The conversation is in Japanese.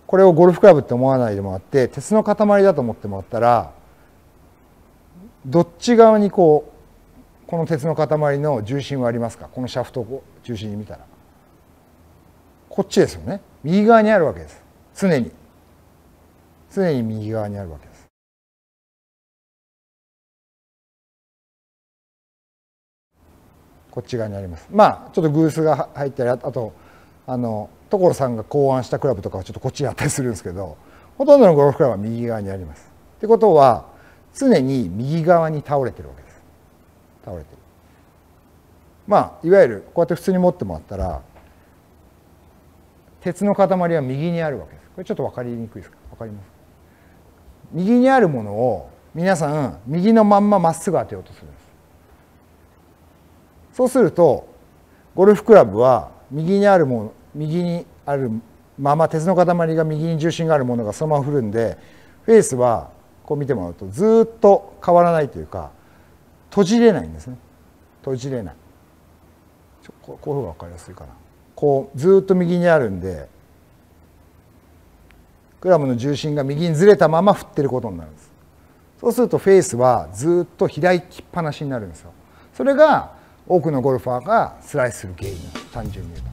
これをゴルフクラブって思わないでもらって、鉄の塊だと思ってもらったら、どっち側にこの鉄の塊の重心はありますか？このシャフトを中心に見たら。こっちですよね。右側にあるわけです。常に右側にあるわけです。こっち側にあります。まあちょっとグースが入ったり、あと所さんが考案したクラブとかはちょっとこっちにあったりするんですけど、ほとんどのゴルフクラブは右側にあります。ってことは常に右側に倒れてるわけです。倒れてる。まあいわゆるこうやって普通に持ってもらったら、鉄の塊は右にあるわけです。これちょっと分かりにくいですか？分かります？右にあるものを皆さん右のまんままっすぐ当てようとするんです。そうするとゴルフクラブは右にあるまま、鉄の塊が右に重心があるものがそのまま振るんで、フェースはこう見てもらうとずっと変わらないというか、閉じれないんですね。閉じれない。こういう方が分かりやすいかな。こうずっと右にあるんで、クラブの重心が右にずれたまま振ってることになるんです。そうするとフェースはずっと開きっぱなしになるんですよ。それが多くのゴルファーがスライスする原因なんです。単純に言うと。